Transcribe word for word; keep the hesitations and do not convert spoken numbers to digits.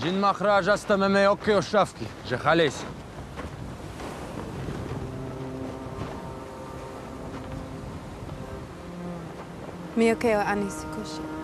جن مخرج است ممیوکی و شفکی جه خلیسی میوکی و انیسی کشی